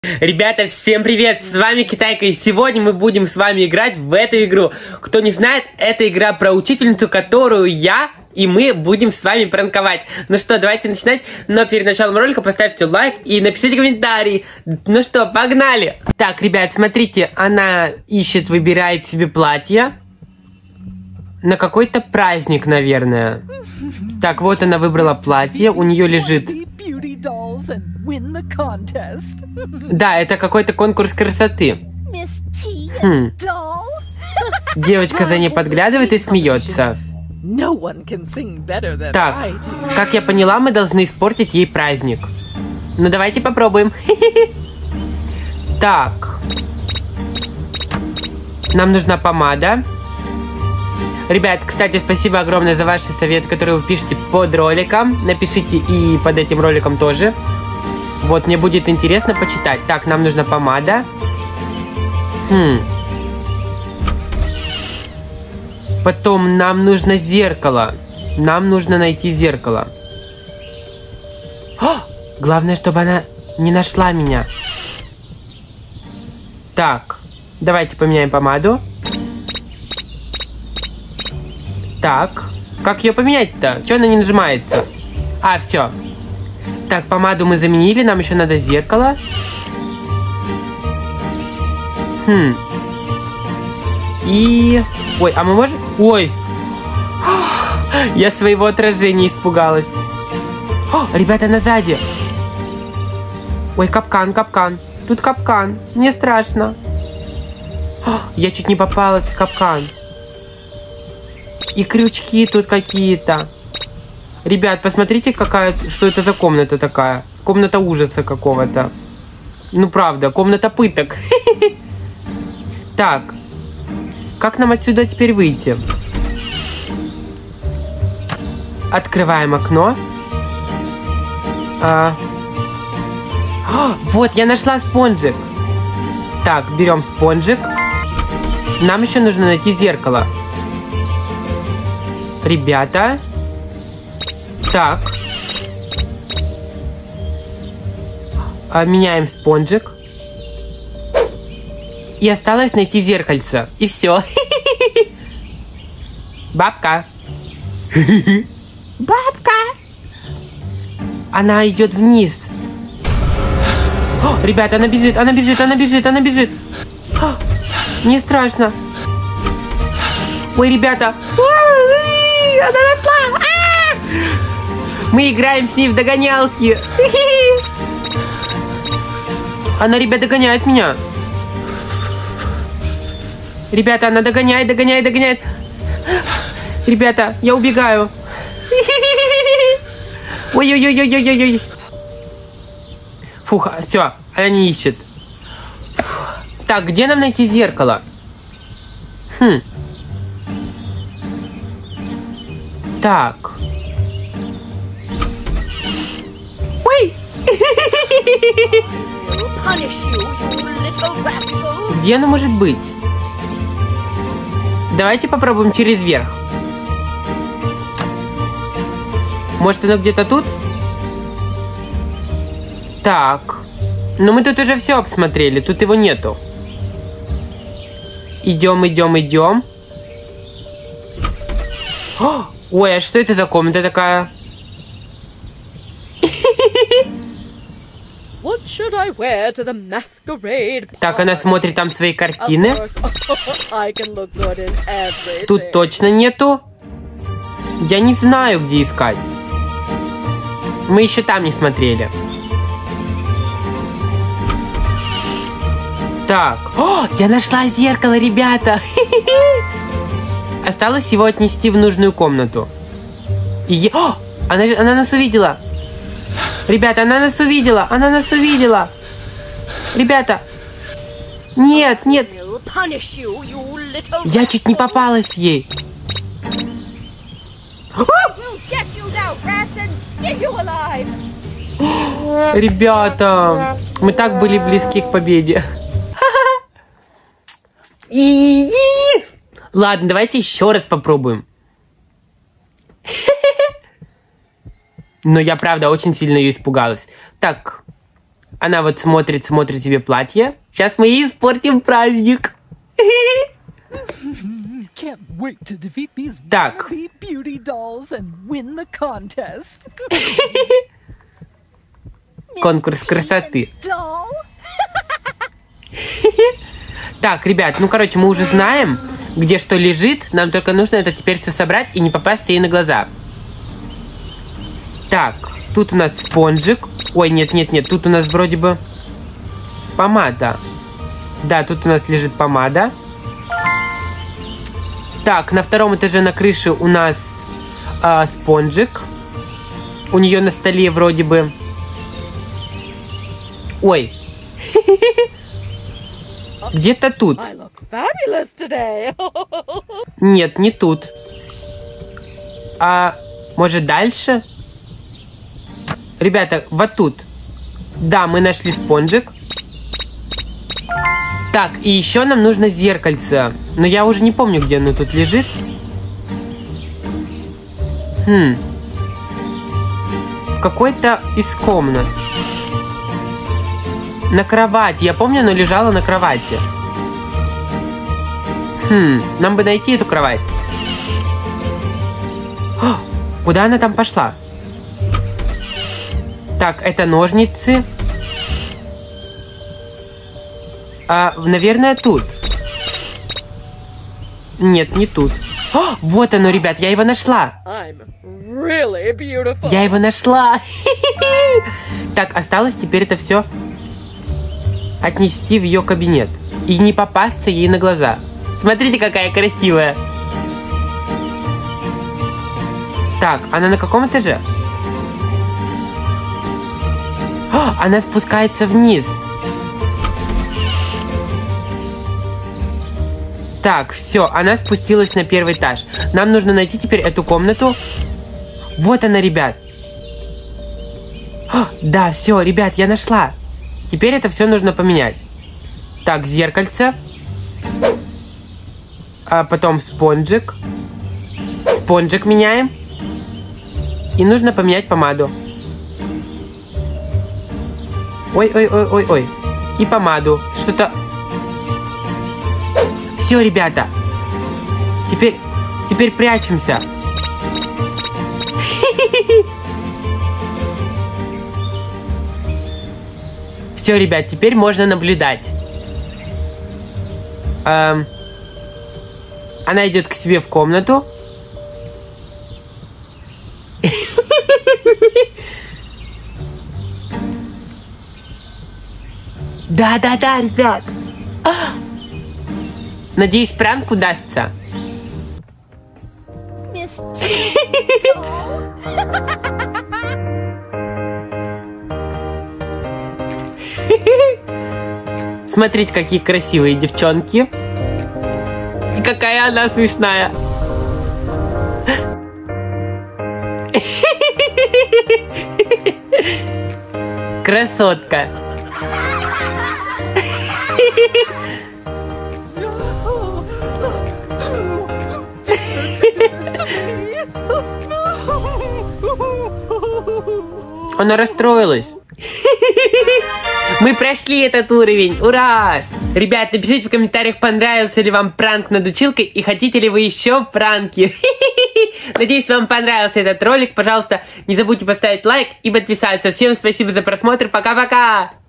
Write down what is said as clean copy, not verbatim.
Ребята, всем привет! С вами Китайка, и сегодня мы будем с вами играть в эту игру. Кто не знает, это игра про учительницу, которую я и мы будем с вами пранковать. Ну что, давайте начинать. Но перед началом ролика поставьте лайк и напишите комментарий. Ну что, погнали! Так, ребят, смотрите, она ищет, выбирает себе платье. На какой-то праздник, наверное. Так, вот она выбрала платье, у нее лежит... Да, это какой-то конкурс красоты. Девочка за ней подглядывает и смеется. Так, как я поняла, мы должны испортить ей праздник. Ну, давайте попробуем. Так. Нам нужна помада. Ребят, кстати, спасибо огромное за ваши советы, которые вы пишете под роликом. Напишите и под этим роликом тоже. Вот, мне будет интересно почитать. Так, нам нужна помада. Потом нам нужно зеркало. Нам нужно найти зеркало. О! Главное, чтобы она не нашла меня. Так, давайте поменяем помаду. Так, как ее поменять-то? Чего она не нажимается? А, все. Так, помаду мы заменили, нам еще надо зеркало. И... Ой, а мы можем... Ой! Я своего отражения испугалась. О, ребята, она сзади. Ой, капкан, капкан. Тут капкан. Мне страшно. Я чуть не попалась в капкан. И крючки тут какие-то. Ребят, посмотрите, что это за комната такая. Комната ужаса какого-то. Ну, правда, комната пыток. Так. Как нам отсюда теперь выйти? Открываем окно. Вот, я нашла спонжик. Так, берем спонжик. Нам еще нужно найти зеркало. Ребята. Так. Меняем спонжик. И осталось найти зеркальце. И все. Бабка. Бабка. Она идет вниз. О, ребята, она бежит, она бежит, она бежит, она бежит. О, мне страшно. Ой, ребята. Она нашла. Мы играем с ней в догонялки. Она, ребят, догоняет меня. Ребята, она догоняет, догоняет, догоняет. Ребята, я убегаю. Ой-ой-ой-ой-ой-ой. Фух, все, она не ищет. Так, где нам найти зеркало? Так. Ой! Где оно может быть? Давайте попробуем через верх. Может, оно где-то тут? Так. Но мы тут уже все обсмотрели. Тут его нету. Идем, идем, идем. Ой, а что это за комната такая? Так, она смотрит там свои картины. Тут точно нету. Я не знаю, где искать. Мы еще там не смотрели. Так. О, я нашла зеркало, ребята. Осталось его отнести в нужную комнату. О, она нас увидела. Ребята, она нас увидела. Она нас увидела. Ребята. Нет, нет. Я чуть не попалась ей. Ребята, мы так были близки к победе. Ладно, давайте еще раз попробуем. Но я, правда, очень сильно ее испугалась. Так, Она вот смотрит себе платье. Сейчас мы ей испортим праздник. Так. Конкурс красоты. Так, ребят, ну, короче, мы уже знаем, где что лежит. Нам только нужно это теперь все собрать и не попасть ей на глаза. Так, тут у нас спонжик. Ой, нет, тут у нас вроде бы помада. Да, тут у нас лежит помада. Так, на втором этаже на крыше у нас спонжик. У нее на столе вроде бы... Ой. Где-то тут. Нет, не тут. А может дальше? Ребята, вот тут. Да, мы нашли спонжик. Так, и еще нам нужно зеркальце. Но я уже не помню, где оно тут лежит. В какой-то из комнат. На кровати. Я помню, оно лежало на кровати. Нам бы найти эту кровать. О, куда она там пошла? Так, это ножницы. Наверное, тут. Нет, не тут. О, вот оно, ребят, я его нашла. Я его нашла. Так, осталось теперь это все отнести в ее кабинет. И не попасться ей на глаза. Смотрите, какая красивая. Так, она на каком этаже? О, она спускается вниз. Так, все, она спустилась на первый этаж. Нам нужно найти теперь эту комнату. Вот она, ребят. О, да, все, ребят, я нашла. Теперь это все нужно поменять. Так, зеркальце. А потом спонжик. Спонжик меняем. И нужно поменять помаду. Ой. И помаду. Что-то... Все, ребята. Теперь прячемся. Все, ребят, теперь можно наблюдать. Она идет к себе в комнату. Да, ребят. Надеюсь, пранк удастся. Смотрите, какие красивые девчонки. И какая она смешная. Красотка. Она расстроилась. Мы прошли этот уровень. Ура! Ребят, напишите в комментариях, понравился ли вам пранк над училкой и хотите ли вы еще пранки. Надеюсь, вам понравился этот ролик. Пожалуйста, не забудьте поставить лайк и подписаться. Всем спасибо за просмотр. Пока-пока!